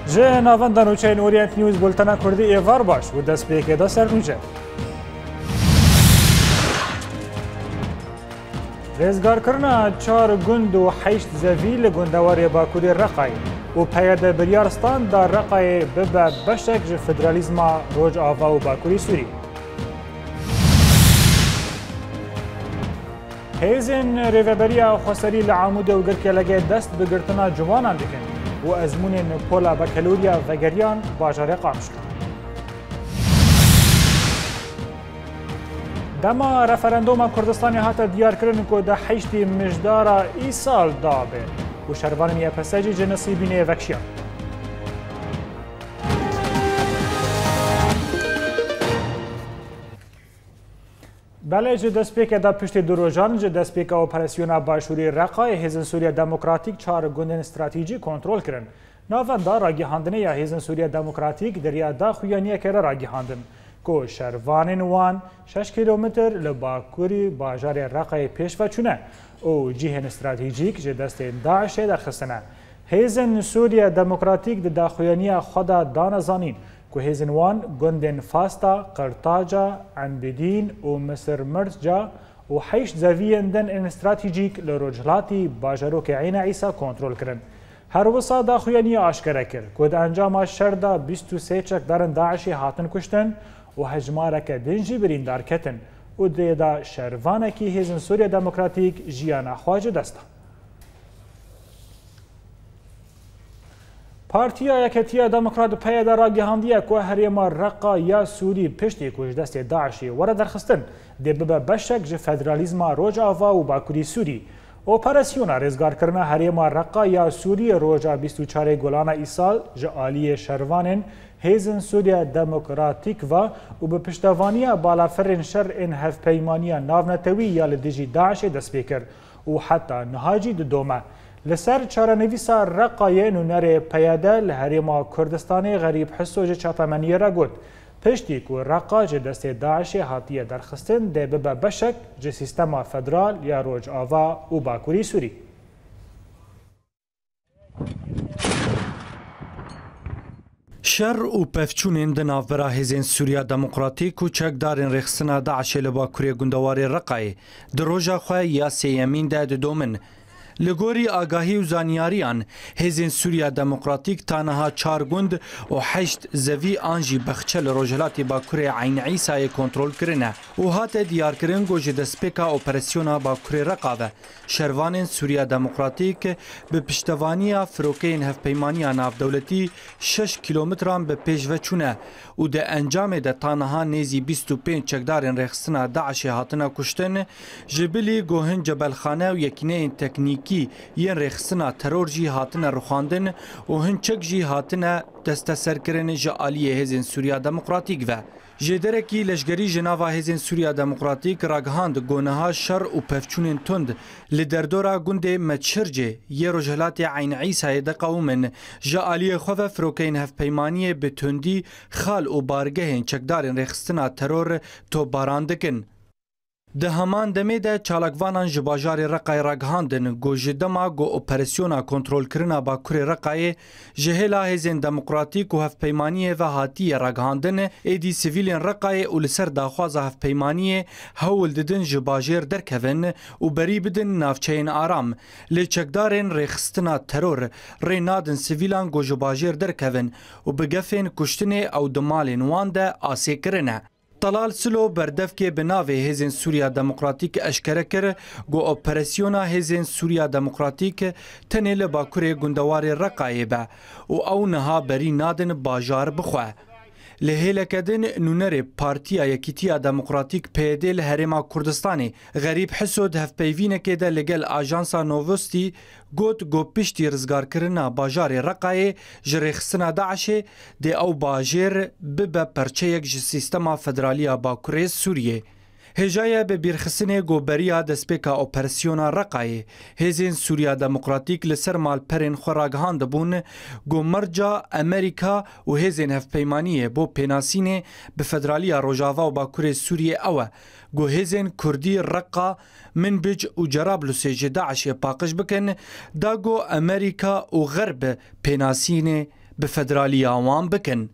جه ناوەندە نوچەین ئۆریەنت نیوز بولتەنە کوردی ئێڤار باش و دەست پێکێدا سەرنووچە. رێزگارکردنا 4 گوند و 8 زەوی لە گوندەوەرێ باکووری ڕقای و پەیەدە بریارستاندا ڕقایێ ببە بەشێک ji فدرالیزما ڕۆژئاوا و باکووری سووری. هێزên rêveberiya xweserî li Amûdê û Girkelekê dest bi girtina ciwanan dikin û ezmûnên pola Bekelûriya Vegeriyan bajarê Qamiş kirin. Dema referenduma Kurdistanê hate diyarkirin ku di 8 mijdara îsal dabe û şervanên YPS jî ji nisîbînê vekşiyan. Belê ji destpêkê de piştî du rojan ji destpêka operasyona Başûrî Reqayê Hêzên Sûriya Demokratîk 4 gundên stratîjî kontrol kirin. Navenda ragihandinê ya Hêzên Sûriya Demokratîk deriya daxuyaniyekê re ragihandin ku şervanên wan 6 kîlometr li bakurî bajarê Reqayê pêş veçûne û cihên stratîjîk ji destên Daişê derxistine. Hêzên Sûriya Demokratîk di daxuyaniya xwe de danezanîn ku hêzên wan gundên Fasta, Qirtaca, Enbidîn û Misirmirca û 8 zeviyên din ên stratîjîk li rojhilatî bajarokê Eyne Îsa kontrol kirin. Her wisa daxuyaniya aşkere kir ku di encama şer de 23 çekdarên Daişê hatin kuştin û hejmareke din jî birîndar ketin û dê de şervanekî Hêzên Sûriya Demokratîk jiyana xwe ji dest da. Partiya Yeketiya Demokrat peyê de ragihandiye ku herêma Reqa ya Sûrî piştî ku ji destê Daişê were derxistin dê bibe beşek ji federalîzma Rojava û Bakurî Sûrî. Operasyona rêzgarkirina herêma Reqa ya Sûrî roja 24 Golana îsal ji aliyê şervanên Hêzên Sûriya Demokratîk ve û bi piştevaniya balafirên şer ên hevpeymaniya navnetewî ya li dijî Daişê dest pê kir û heta niha jî didome. Li ser çarenivîsa Reqayê nûnerê peyede li herêma Kurdistanê Xerîb Hisso ji çapemeniyê re got. Piştî ku Reqa ji destê Daişê hatiye derxistin dê bibe beşek ji sîstema federal ya Rojava û Bakurî Sûrî. Şer û pevçûnên di navbera Hêzên Sûriya Demokratîk û çekdarên rêxistina Daişê li Bakurê gundewarê Reqayê di roja xwe ya sêyemîn de didomin. Li gorî agahî û zanyariyan Hêzên Sûriya Demokratîk taniha 4 gund û 8 zevî an jî bexçe li rojhilatê Bakurê Eyne Îsayê kontrol kirine û hate diyarkirin ku ji destpêka operasyona Bakurê Reqa ve şervanên Sûriya Demokratîk bi piştevaniya firokeyên hevpeymaniya navdewletî 6 kîlometran bi pêş veçûne û di encamê de taniha nêzî 25 çekdarên rêxistina Daişê hatine kuştin ji bilî gohên Cebelxane û yekîneyên teknîkî yên rêxistina teror jî hatine rixwandin û hin çek jî hatine desteserkirin ji aliyê Hêzên Sûriya Demokratîk ve. Ji derekî leşgerî ji nava Hêzên Sûriya Demokratîk ragihand goneha şer û pevçûnên tund li derdora gundê Meçhircê yê rojhilatê Eyne Îsayê de qewmin ji aliyê xwe ve firokeyên hevpeymaniyê bi tundî xal û bargehên çekdarên rêxistina teror topbaran dikin. Di heman demê de çalakvanan ji bajarê Reqayê ragihandin ku ji dema ku operasyona kontrolkirina Bakurê Reqayê ji hêla Hêzên Demokratîk û hevpeymaniyê ve hatiye ragihandin êdî sivîlên Reqayê û li ser daxwaza hevpeymaniyê hewl didin ji bajêr derkevin û berî bidin navçeyên aram. Lê çekdarên rêxistina teror rê nadin sivîlan ku ji bajêr derkevin û bi gefên kuştinê ew di malên wan de asê kirine. Talal Silo berdevkê bi navê Hêzên Sûriya Demokratîk eşkere kir ku operasyona Hêzên Sûriya Demokratîk tenê li Bakurê gundewarê Reqayê be û ew niha berî nadin bajar bixwe. Li hêleke din nûnerê Partiya Yekîtiya Demokratîk PYD li herêma Kurdistanê Xerîb Hisso di hevpeyvînekê de li gel ajansa Novostî got ku piştî rizgarkirina bajarê Reqayê ji rêxistina Daişê dê ew bajêr bibe perçeyek ji sîstema federaliya Bakurê Sûriyê. Hêjaya bi bîrxistinê goberiya destpêka operasyona Reqayê Hêzên Sûriya Demokratîk li ser malperên xwe ragihand bûn ku merca Amerîka û Hêzên hevpeymaniyê bo pênasînê bi federaliya Rojava û Bakurê Sûriyê ew e ku Hêzên Kurdî Reqa Minbic û Cerablusê ji Daişê paqij bikin da ku Amerîka û Xerb pênasînê به فدرالیya wan bikin.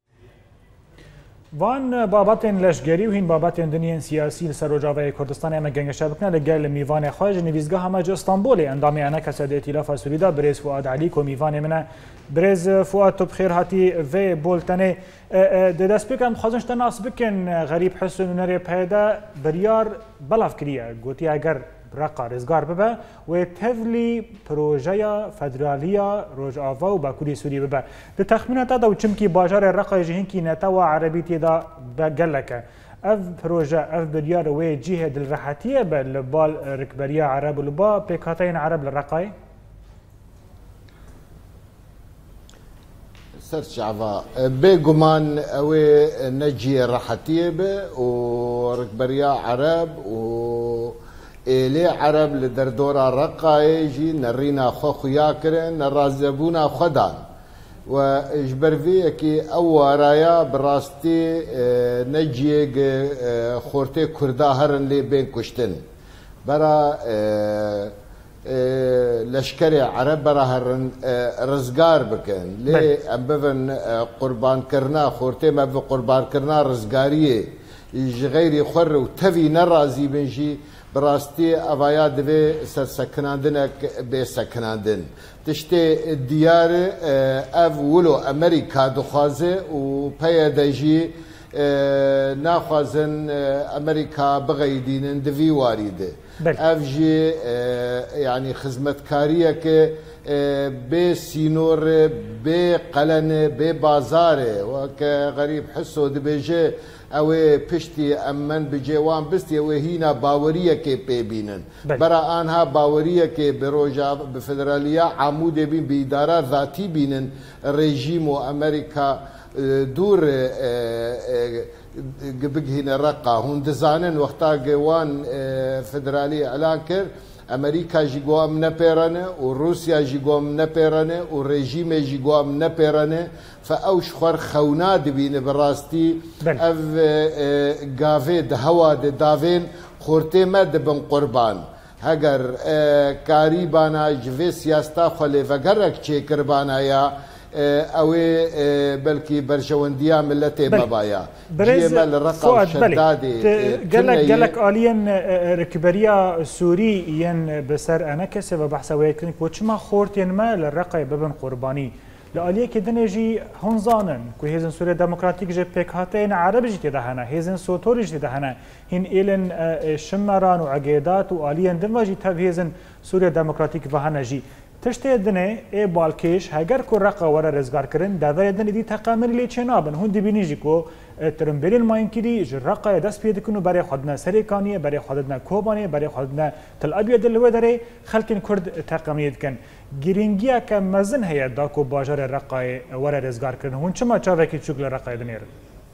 وان بابتên leşgerî û hîn babetên diniyên siyasî li ser Rojavayê Kurdistanê em gengişe bikine li gel mîvanê xwe ji nivîzgeha me ji Stenbolê endamê eneke di Îtîlafa Sûrî da Birêz Fuad Elî ku mîvanê min e. Birêz Fuad tu bixêr hatî vê boltenê di destpêk em dixwazin ji te nas bikin Xerîb Hüsn û Nerê Peyde biryar belav kiriye gotiye eger reqa rizgar bibe wê tevlî projeya federaliya Rojava û Bakurê Sûrî bibe. Di texmîna te de û çimkî bajarê Reqayê ji hinkî netewa Erebî têda gelek e. Ev proje ev biryar wê cihê dilrehetiye be li bal rikberiya Ereb û li ba pêkhateyên Ereb li Reqayê? سرچاوا بێگومان ئەوێ نەجیە ڕەحەتیە بێ و ڕکبەریا عەرەب و ئێلێ عەرەب لە دەردۆرا ڕەقایێژی نەڕینا خۆ خویاکردن نەڕازەبوونا خۆدان و ژبەرڤەیەکی ئەو وارایە بڕاستی نەجیێک خۆرتێ کووردا هەرن لێ بێن کوشتن بەرە لشکری عرب برا هرن رزگار بکن لی ام بفن قربان کرنا خورته ما بفن قربان کرنا رزگاریه غیری خور و تفی نرازی بنجی براستی اوایا دوی سکناندنک به سکناندن تشتی دیار اف ولو امریکا دخوازه و پیادجی ناخوازن امریکا بغیدینن دوی واریده اف جی یعنی خدمتکاریه که به سینور به قلن به بازاره و که غریب حسو دبیجه اوه پشتی امن بجوان بستی اوه هینا باوریه که پیبینن برا آنها باوریه که بروجا بفدرالیا عمود بین بیداره ذاتی بینن رژیم و امریکا دور بگهین رقا هون دزانن وقتا گوان فدرالی اعلان کرد امریکا جی گوام نپیرانه و روسیا جی گوام نپیرانه و رژیم جی گوام نپیرانه فاوش خور خونا دبینه براستی اف گاوه دهوا داوین خورته مد بن قربان هگر کاری بانا جوه سیاستا خلی وگرک چه کربانا یا اوی بلکی برجوندیا ملت مبایا جیمال رقم شدادی گلک آلین رکبریا سوری ین بسر انا کسی و بحث ویکن کو چما خورتین ما لرقای ببن قربانی لآلیه که دنجی هنزانن که هیزن سوریه دموکراتیک جه پکهاتین عرب جی تدهنه هیزن سوتوری جی تدهنه هین ایلن شمران و عقیدات و آلیین دنواجی تب هیزن سوریه دموکراتیک وهنه جی تشتی دنه ای بالکش هگر کو رقا وره رزگار کرن داوری دنه دی تقاملی لی چنابن هون دبینی جی کو ترمبرین ماین کری جی رقا دست پیدا کنو برای خودنا سریکانیه برای خودنا کوبانیه برای خودنا تل ابیا دلوه داره خلکن کرد تقامیت کن گرینگیا که مزن هیا دا کو باجار رقا وره رزگار کرن هون چما چاوه کی چوک لرقا دنیر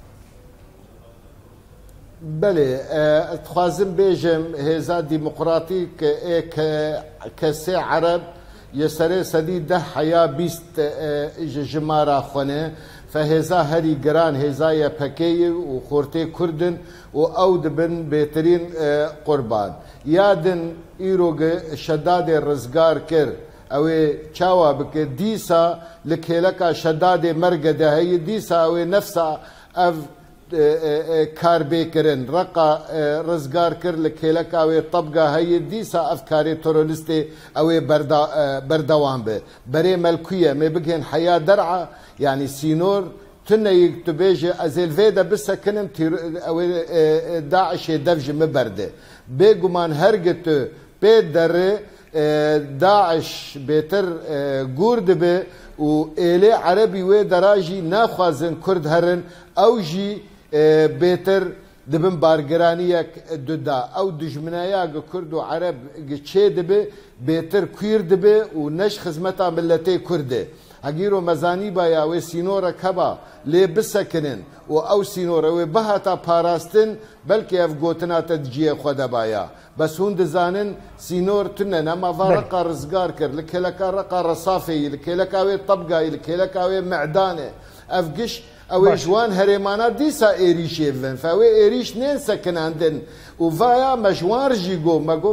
بله اتخوازم بیجم هزا ديمقراطيك كسي عرب يسري سدي ده حيا بيست جمارة خونه فهزا هري جران هزا يبكي وخورتي كردن وأود بن بهترين قربان يادن إيروج شداد الرزقار كر أو شاوا بك ديسا لكيلكا شداد مرقدة هي ديسا أو نفسها أف کار بکرن رقا رزگار کر لکیلک اوی طبقه هی دیسا افکاری تروریستی اوی بردوام به بری ملکیه می بگن حیا درعه یعنی سینور تنه یکتبیجه از الویدا بسکنن اوی داعش دفج مبرده بگمان هرگتو بید دره داعش بهتر گورد به و ایلی عربی و دراجی ناخوازن کرد هرن او جی بهتر دبن بارگرانیک دودا او دجمنایا کرد و عرب چه دبه بهتر کویر دبه و نش خدمتا ملتی کرده اگیرو مزانی بایا و سینورا کبا لی بسکنن و او سینورا و بهاتا پاراستن بلکه اف گوتنا تدجیه خود بایا بس هون دزانن سینور تنه نما رقا رزگار کر لکلکا رقا رصافی لکلکا و طبقه لکلکا و معدانه افقش او جوان هرمانا دیسا ایریش ایفن فاوی ایریش نین سکناندن و ویا مجوار جیگو مگو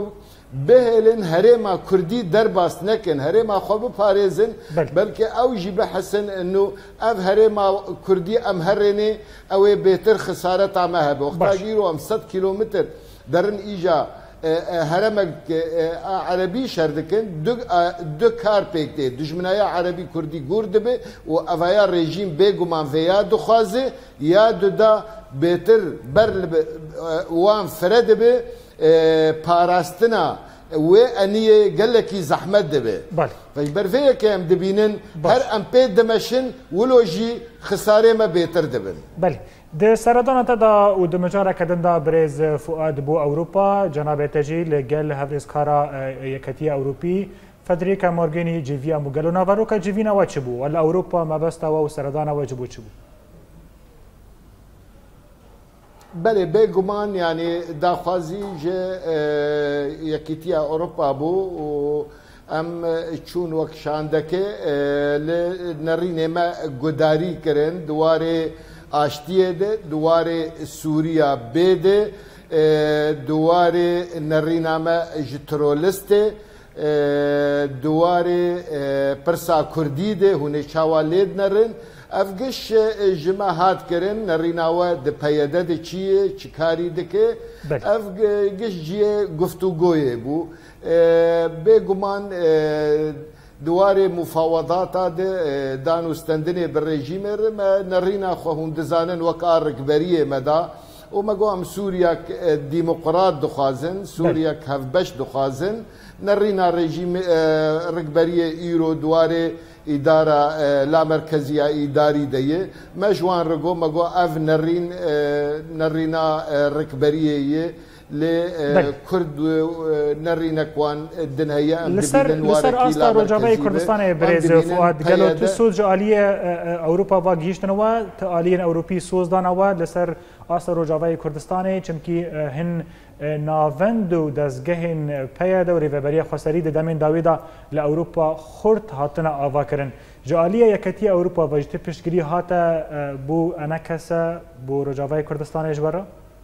بهێلن هەرێما کوردی دەرباس نەکەن هەرێما خۆ بپارێزن بەلکە ئەوژی بەحەسن و ئەv هەرێما کوردی ئەم هەرێنێ ئەوێ بێتر خسارەت ئامە هەبێ وەختاگیر و ئەم 100 کیلۆمتر دەرن ئیجا هەرەمەک عەرەبی شەر دەکەن دو کار پێک دێ دژمنایە عەرەبی کوردی گور دەبێ و ئەڤایە ڕێژیم بێگومان vêya dixwaze ya duda bêtir ber wan fire dibe parastina wê eniyê gelekî zehmet dibe ber vêyekê em dibînin her em pê dimeşin wilo jî xisarê me bêtir dibin Di seredana te da û di micareke din da birêz Fuad bû Ewropa cenabê te jî li gel hevrêzkara Yeketiya Ewropî Federica Mogherini civîya mû gelo navaroka civîna we çi bû wela Ewropa mebesta we û seredana we ji bû çi bû Belê bêguman yanî daxwazî ji Yekîtiya Ewropa bû û em çûn wek şandeke li nerînê me gudarî kirin diwarê آشتیه ده دواره سوریه بیده دواره نرینامه جترولسته دواره پرسا کردی ده هونه چاوالید نرین افگش جمع هات کرن نریناوه ده پیاده ده چیه چیکاری ده که افگش جیه گفتوگویه بو بگمان دوارê mufawedata de danûstendinê bi rejîmê re me nerîna xwe hûn dizanin weka rikberiyê me da û me got em Sûriyek dîmokrat dixwazin Sûriyek hevbeş dixwazin nerîna rejîmê rikberiyê îro duwarê îdara lamerkeziya îdarî de ye me ji wan re got me got ev nerîna rikberiyê ye لێ کورد نەڕینەک وان din heye لەسەر ئاستا ڕۆژاوای کوردستانی بەرێز فواد گەلۆ تو سۆز ئالیە ئەوروپا وا گەیشتنەوە ئالیەن ئەوروپی سۆز دانەوە لەسەر ئاستا ڕۆژاوای کوردستانی چمکی هەن ناوەند و دەستگەهێن پەیەدە و ڕێڤەبەریە خۆسەری دەدەمێن داوێدا لە ئەوروپا خورد هاتنە ئاواکردن جالیە یەکەتی ئەوروپا بەژتە پشتگیری هاتە بۆ ئەنە کەسە بۆ ڕۆژاوای کوردستانی ژبەرە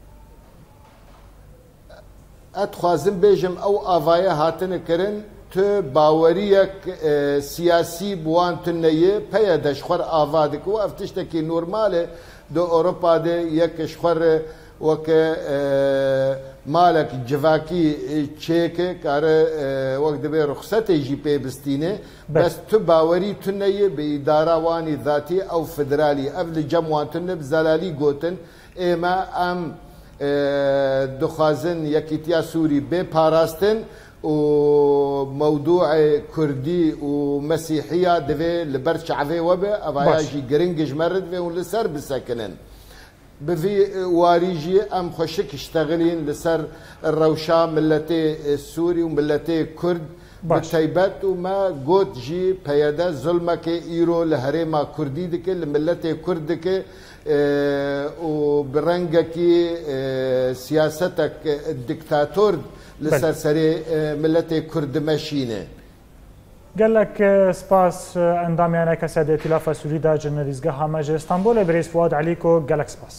ئەتخوازم بێژم ئەو ئاڤایە هاتنە کردن تو باوەریەک سیاسی بوان تنەیە پەیە دەشخوەر ئاوا دکە و ئەف تشتێکی نۆرمالێ دۆ ئۆروپا دێ یەکش خوەر وەکە مالێک جڤاکی چێکە کارە وەک دەبێ ڕوخسەتێژی پێبستینێ بەس تو باوەری تونەیە بە ئیداراوانی ذاتی ئەو فدرالی ئەف لە جەموان تونە بزەلالی گوتن ئێمە ئەم دخوازن یەکیتیا سووری بێ پاراستن و موضوع کوردی و مەسیحیە دەبێ لەبەر چاوێ وەبێ ئەڤایاژی گرنگش مەرد بێ و لەسەر بسەکنن بڤی واریژی ئەم خۆشک شتەغلین لەسەر ڕەوشا ملەتێ سووری و ملەتێ کورد بەتایبەت و مە گوت ژی پەیەدە زڵمەکێ ئیرۆ لە هەرێما کوردی دکە لە ملەتێ کورد دکە و برەنگەکی سیاسەتێک دیکتاتۆر لەسەر سەرێ ملەتێ کوردمەشینێ gelek spas endamyaneke sedê tîlafa Sûrî da ji nivîzgeha me ji Stenbolê birêz Fuad Elîko gelek spas.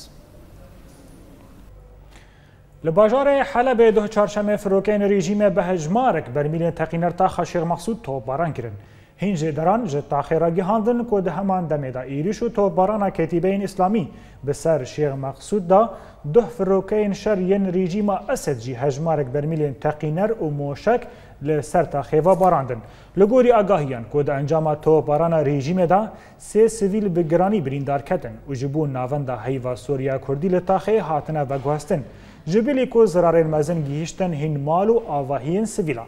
Li bajarê Helebê duh çarşemê firokeyên rejîmê bi hejmarek bermîlên teqîner taxa Şêx Mexsûd topbaran kirin. Hîn jêderan ji taxê re gihandin ku di heman demê da êriş û topbarana Ketîbeyên İslamî bi ser Şêx Mexsûd da duh firokeyên şer yên rejîma Esed jî hejmarek bermîlên teqîner û moşek li ser taxêva barandin. Li gorî agahiyan ku di encama topbarana rejîmê da sê sivîl bi giranî birîndar ketin û ji bo navenda heyva Sûriya Kurdî li taxê hatine veguhestin. Ji bilî ku zirarên mezin gihîştin hîn mal û avahiyên sivîlan.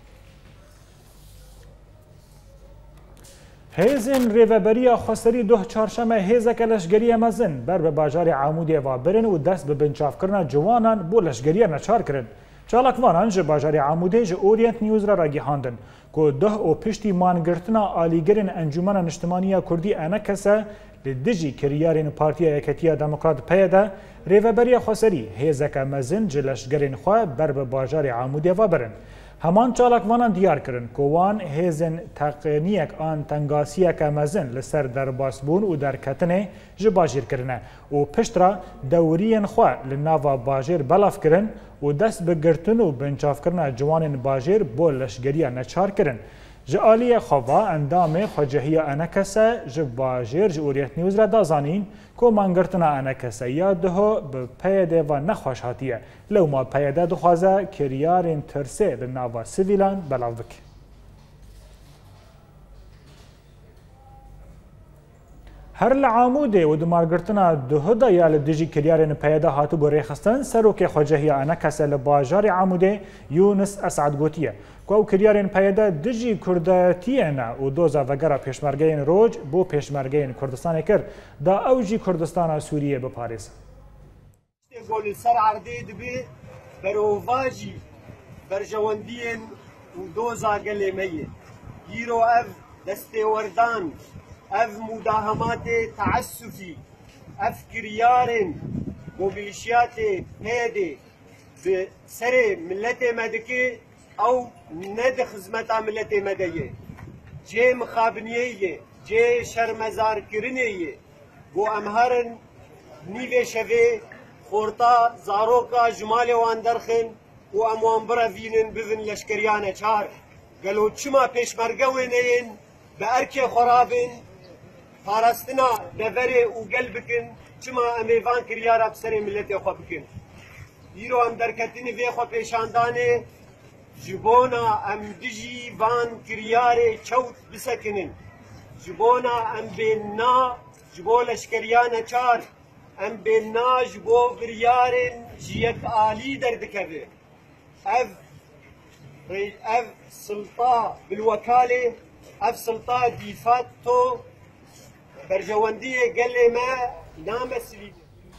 Hêzên rêveberiya xweserî duh çarşemê hêzeke leşgeriya mezin ber bi bajarê Amûdê ve birin û dest bi binçavkirina ciwanan bû leşgeriya neçar kirin. Çalakvanan ji bajarê Amûdê ji Orient News re ragihandin ku duh û piştî mangirtina alîgerên Encûmena Niştimaniya Kurdî enekese li dijî kiryarên Partiya Yeketiya Demokrat peyê de rêveberiya xweserî hêzeke mezin ji leşgerên xwe ber bi bajarê Amûdê ve birin. Heman çalakvanan diyar kirin ku wan hêzên teqniyek an tengasiyeke mezin li ser derbasbûn û derketinê ji bajêr kirine û piştra dewriyên xwe li nava bajêr belav kirin و دست بگرتن و بنچافکرنا جوان باجر بو لشگریه نچار کرن. جالی خوا اندام خواجهی انکسه ج باجر ج اوریت نیوز را دازانین که منگرتنا انکسه یا ده به پیده و نخواش هاتیه لو ما پیده دخوازه کریارین ترسه لناوا سیویلان بلاو بک. هر لعاموده و دمارگرتنا ده دا یا لدیجی کریارین پیده هاتو بو ریخستن سروک خواجهی انکسه لباجار عاموده یونس اسعد گوتیه که او کریارین پیده دجی کرداتیه نه و دوزا وگره پیشمرگین روج بو پیشمرگین کردستان کرد دا اوجی کردستان سوریه بپاریز. گول سر عرضه دبی برواجی برجواندین و دوزا گلیمیه گیرو اف دسته وردان اف مداهمات تعسفی اف کریارین و بیشیات پیده به سر ملت مدکی او ند خدمت ملت مدیه جه مخابنیه جه شرمزار کرنیه و امهرن نیوه شوه خورتا زاروکا جمال وان درخن و اموان برا وینن ببن لشکریان چار گلو چما پیشمرگه وینین به ارک خرابن پارستنا دفره و گل بکن چما امیوان کریارا بسر ملت خو بکن ایرو ام درکتین وی خو پیشاندانه جبونا ام دجی وان کریاره چوت بسکنن جبونا ام بینا جبو لشکریان چار ام بینا جبو بریارن جیت آلی دردکوه اف سلطه بالوکاله اف سلطه دیفات تو برجواندیه گله ما نامسلی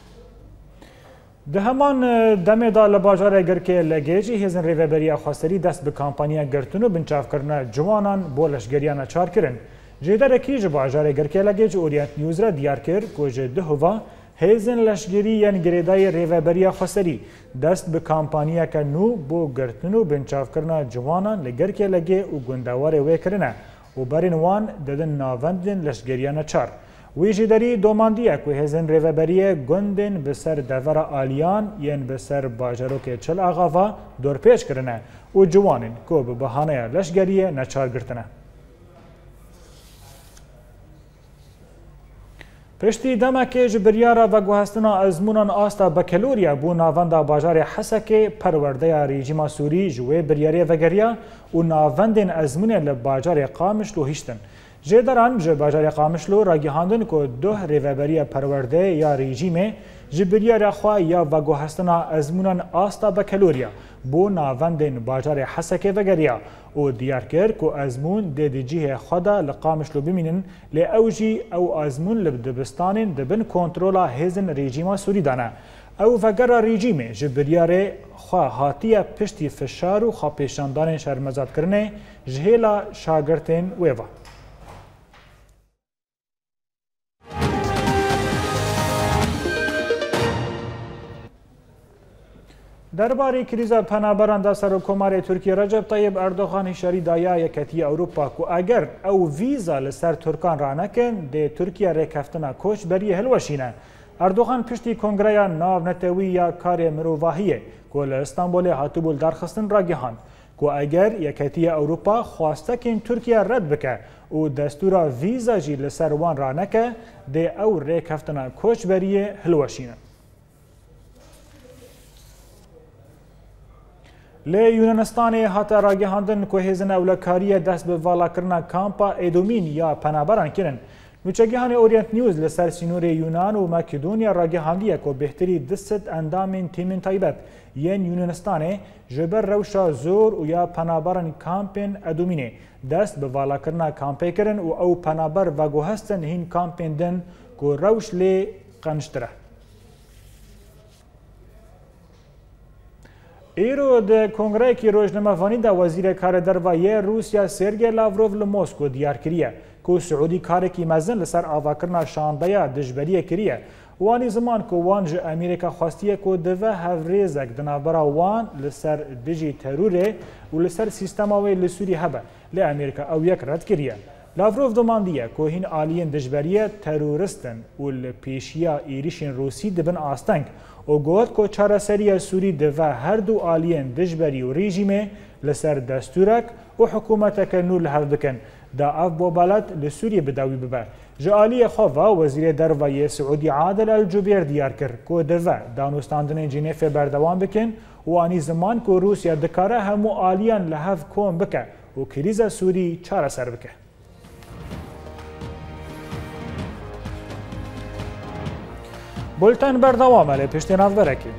ده همان دم دا لباجار گرکه لگیجی هزن ریوبریا خواستری دست به کامپانیا گرتن و بنچاف کرنا جوانان بو لشگریان چار کرن. جیدر کی جباجار گرکه لگیج اورینت نیوز را دیار کر که ده هوا هزن لشگری یان گریدای ریوبریا خواستری دست به کامپانیا که نو بو گرتن و بنچاف کرنا جوانان لگرکه لگی و گندوار وی کرنه و برین وان ددن ناوندن لشگریان چار. ویجی داری دوماندیه که هزن ریوبریه گندن بسر دور آلیان ین بسر باجروک چل آغاوا دور پیش کرنه و جوانین که به بحانه لشگریه نچار گرتنه. پشتی دمکه جبریارا و گوهستنا ازمونان آستا بکلوریا بو ناوندا باجار حسکه پرورده ریجیما سوری جوه بریاری وگریا و ناوندن ازمونه لباجار قامشلو هیشتن. جدران جه باجار قامشلو راگیهاندن که ده ریوبری پرورده یا ریجیمه جبریار خواه یا وگوهستنا ازمونان آستا بکلوریا بو ناوندن باجار حسکه وگریا و دیار کرد که ازمون دیجیه خدا لقامشلو بمینن لی اوجی او ازمون لبدبستانین دبن کنترولا هزن ریجیما سوری دانه او وگر ریجیمه جبریار خواه هاتیه پشتی فشار و خواه پیشاندان شرمزاد کرنه جهیلا شاگرتین ویوه. درباره کریزا پناهبران دا سرکومار ترکیه رجب طیب اردوغان هشاری دایا یکتی اروپا کو اگر او ویزا لسر ترکان را نکن ده ترکیه ریکفتنا کوچ بری هلوشینه. اردوغان پشتی کنگره ناو نتوی یا کار مروواهیه که لستانبول هاتوبول درخستن را گهاند که اگر یکتی اروپا خواسته که ترکیه رد بکه و دستور ویزا جی لسر وان را نکه ده او ریکفتنا کوچ بری هلوشینه. لی یونانستان هاتا راگهاندن که هزن اولکاری دست به والا کرنا کامپا ایدومین یا پنابران کرن. نوچگیهان اورینت نیوز لسر سینور یونان و مکدونیا راگهاندیه که بهتری دست اندامین تیمین تایبت ین یونانستان جبر روشا زور و یا پنابران کامپین ایدومینه دست به والا کرنا کامپی کرن و او پنابر و گوهستن هین کامپین دن که روش لی قنشتره. ایرو د کنگره کی روزنامه‌وانی دا وزیر کار دروایه روسیا سرگی لاوروف ل مسکو دیار کریه کو سعودی کار کی مزن لسر آواکرنا شاندیا دجبریه کریه وانی زمان کو وانج امریکا خواستیه کو دوه هفریزک دنابرا وان لسر دجی تروره و لسر سیستما و لسوری هبه ل امریکا او یک رد کریه لاڤرۆڤ دەماندیە کۆ هین ئالیên dijberiye terorîstin û li pêşiya êrişên Rûsî dibin asteng û got ku çareseriya Sûrî dive her du aliyên dijberî û rejîmê li ser destûrek û hikûmeteke nû li hev bikin da ev bobelet li Sûriyê bi dawî bibe. Ji aliyê xwe ve Wezîrê Derveyê Siûdî Adil El-Cubêr diyar kir ku dive danûstandinên Cinêfê berdewam bikin û anî ziman ku Rûsya dikare hemû aliyan li hev kom bike û krîza Sûrî çareser bike. Bulten berdewam e lê piştî navberekê.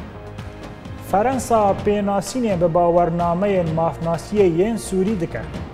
Fransa pênasînê bi bawernameyên mafnasiyê yên Sûrî dike.